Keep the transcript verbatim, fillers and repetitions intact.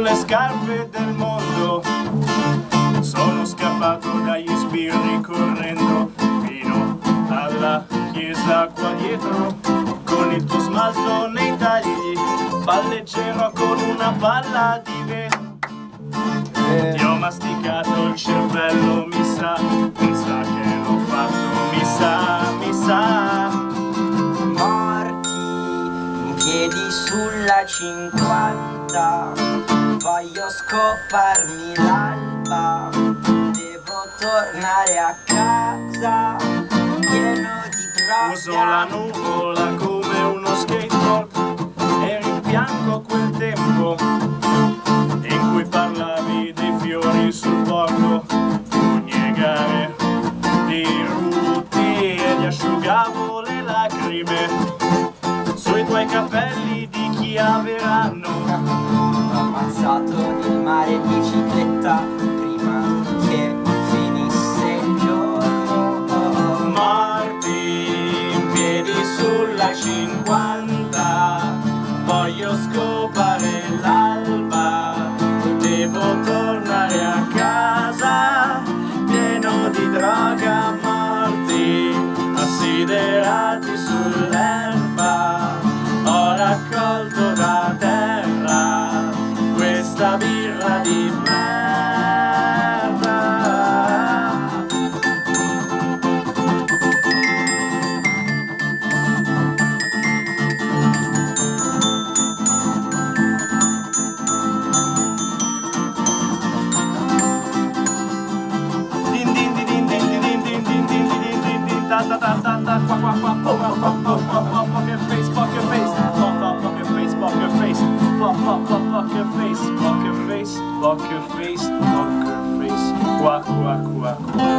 sulle scarpe del mondo. Sono scappato dagli sbirri correndo fino alla chiesa qua dietro. Con il tuo smalto nei tagli palleggerò con una palla di vetro. Ti ho masticato il cervello, mi sa, mi sa che l'ho fatto, mi sa, mi sa. Morti in piedi sulla cinquanta, voglio scoparmi l'alba, devo tornare a casa pieno di droga. Uso la nuvola come uno skateboard e rimpiango quel tempo in cui parlavi dei fiori sul bordo, pugne gare di ruti, e gli asciugavo le lacrime sui tuoi capelli di chi averanno. Ho ammazzato il mare in bicicletta prima che finisse il giorno. Morti in piedi sulla cinquanta, voglio scopare l'alba, devo tornare a casa pieno di droga. Morti assiderati sull'erba, ho raccolto da terra questa birra di merda. Din din din din din din din din din din din din din ta ta ta ta ta qua qua qua qua qua qua qua qua qua poker face poker face pop pop poker face poker face pop pop pop poker face poker face poker face poker face qua qua qua qua.